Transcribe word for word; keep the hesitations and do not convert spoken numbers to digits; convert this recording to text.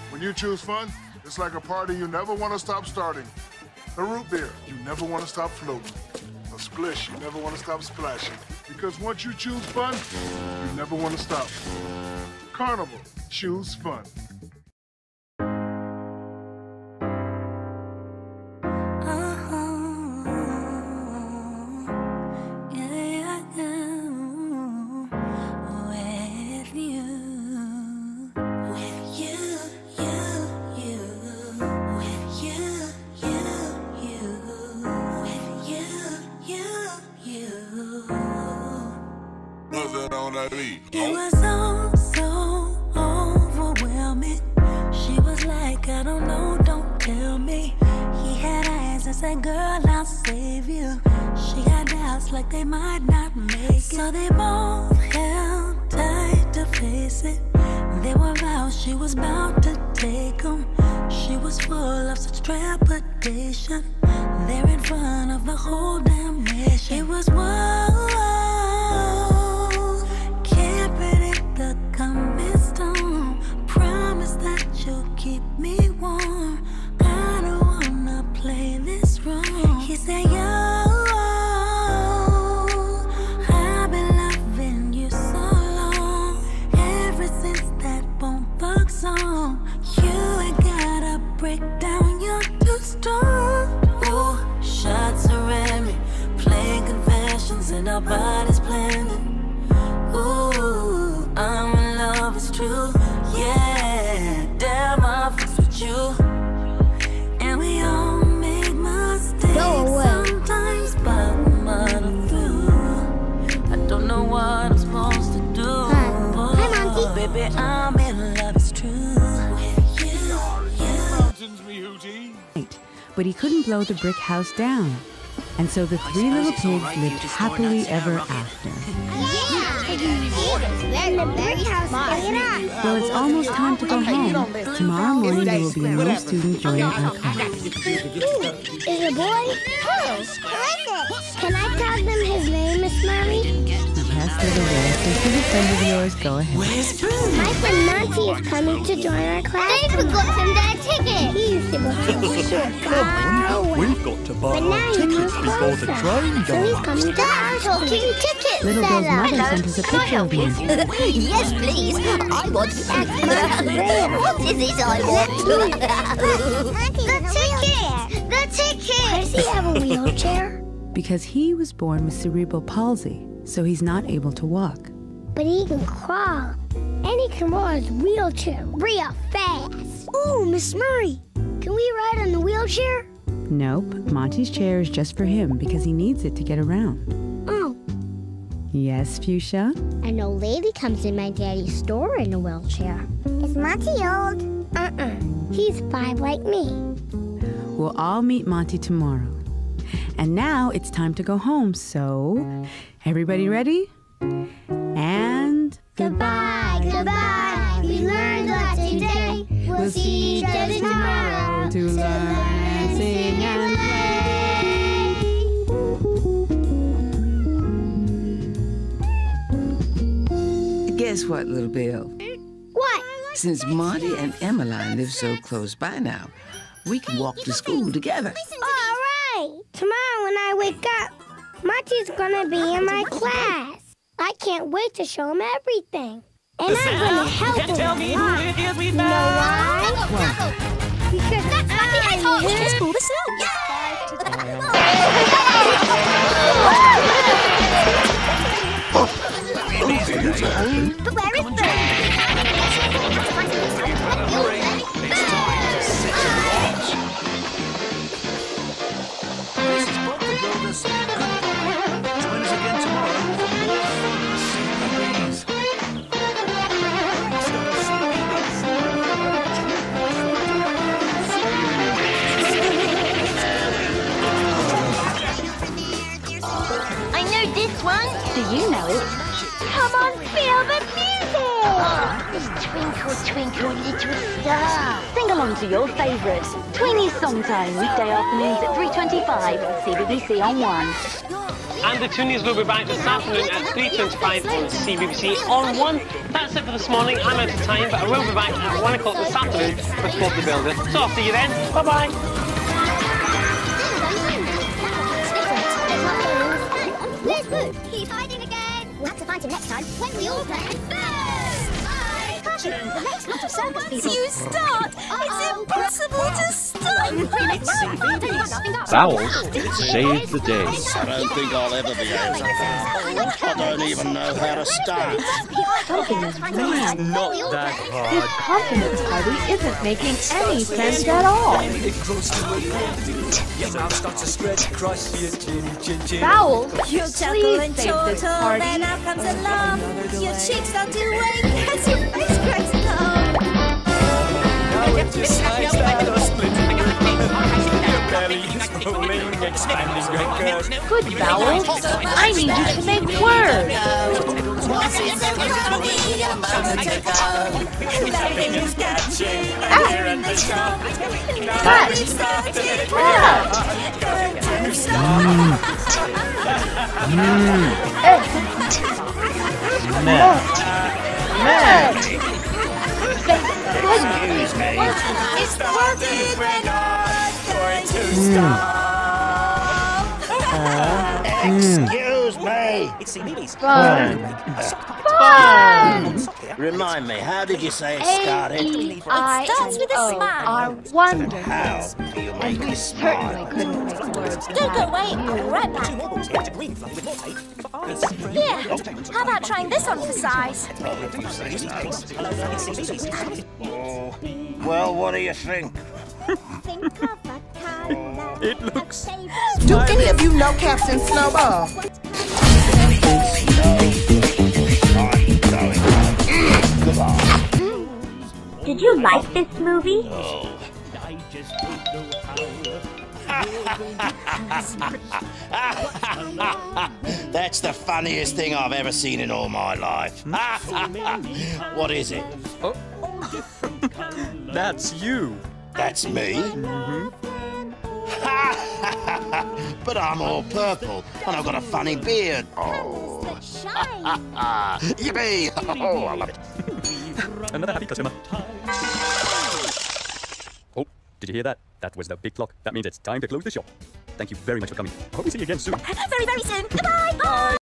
When you choose fun, it's like a party you never want to stop starting. A root beer, you never want to stop floating. A splish, you never want to stop splashing. Because once you choose fun, you never want to stop. Carnival, choose fun. It was all so overwhelming. She was like, I don't know, don't tell me. He had eyes and said, girl, I'll save you. She had doubts like they might not make it. So they both held tight to face it. They were out, she was about to take them. She was full of such trepidation. There in front of the whole damn nation. It was whoa. The coming storm, promise that you'll keep me warm. I don't wanna play this wrong. He said, yo, I've been loving you so long. Ever since that Bone song, you ain't gotta break down, you're too strong. Ooh, shots are at me, playing confessions and our bodies planning. Ooh, I'm in love, it's true. Yeah, damn, I fuss with you. And we all make mistakes sometimes, but I'm muddle through. I don't know what I'm supposed to do. Hi, Hi Monty. Baby, I'm in love, it's true. With you, you. But he couldn't blow the brick house down. And so the three little pigs lived happily ever after. Well, it's almost time to go home. Tomorrow morning there will be a new student joining our class. Is it a boy? Who? Who is it? Can I tell them his name, Miss Murray? Yes, little boy. Since he's a friend of yours, go ahead. My friend Monty is coming to join our class. They forgot him their ticket. He used to go to school far away. We've got to buy our tickets before the train goes. So he's coming to our talking ticket Little girl's mother sent us a picture of him. Yes, please. I want What is it I want? The ticket! The ticket! Why does he have a wheelchair? Because he was born with cerebral palsy, so he's not able to walk. But he can crawl, and he can roll his wheelchair real fast. Ooh, Miss Murray, can we ride on the wheelchair? Nope, Monty's chair is just for him because he needs it to get around. Oh. Yes, Fuchsia? An old lady comes in my daddy's store in a wheelchair. Is Monty old? Uh-uh. He's five like me. We'll all meet Monty tomorrow. And now it's time to go home, so everybody ready? And goodbye, goodbye. We learned a lot today. We'll see each other tomorrow to learn, sing, and play. Guess what, little Bill? What? Since Monty and Emmeline live so close by now, we can walk to school together. All right. Tomorrow when I wake up, Monty's gonna be in my class. I can't wait to show him everything. And I'm gonna help him. Tell me who it is we You know why? found. Because That's Monty Hedgehog. I'm Let's pull this out. But where is Bert? Join us again tomorrow. I know this one. Do you know it? Come on, feel the music. Oh, twinkle, twinkle, little star. Sing along to your favourites. Tweeny's Song Time, weekday afternoons at three twenty-five. C B B C on one. And the Toonies will be back this afternoon at three twenty-five on C B B C on one. That's it for this morning. I'm out of time, but I will be back at one o'clock this afternoon with Bob the Builder. So I'll see you then. Bye-bye. Where's Boo? He's hiding again. We'll have to find him next time when we all play Boo! The next lot of circus people. You start! It's impossible to stop! Bowels saved the day. I don't think I'll ever be able to. I don't even know how to start. Something is wrong. Not that This hard. confidence party isn't making any sense at all. Bowels, You chuckle and chortle, then out comes a lump. Your cheeks start to wake as your face cracks up. Now it just slides down or splitting. Your belly is rolling, expanding your curves. good Bowels. I need you to make words. Excuse me. It's working, we're not going to stop. Excuse me. Fun. Fun. Remind me, how did you say it started? A E I starts with a O smile. are wonderful. How do you make me Certainly smile? couldn't make words. Don't go away, I'll be right back. Here, how about trying this on for size? Oh, well, what do you think? It looks... Do any of you know Captain Snowball? Did you like this movie? Oh. That's the funniest thing I've ever seen in all my life. What is it? Oh. That's you. That's me? Mm-hmm. But I'm all purple, and I've got a funny beard. Oh. Yippee! Oh, I love it. Another happy customer. Oh, did you hear that? That was the big clock. That means it's time to close the shop. Thank you very much for coming. Hope we see you again soon. Very, very soon. Goodbye. Bye.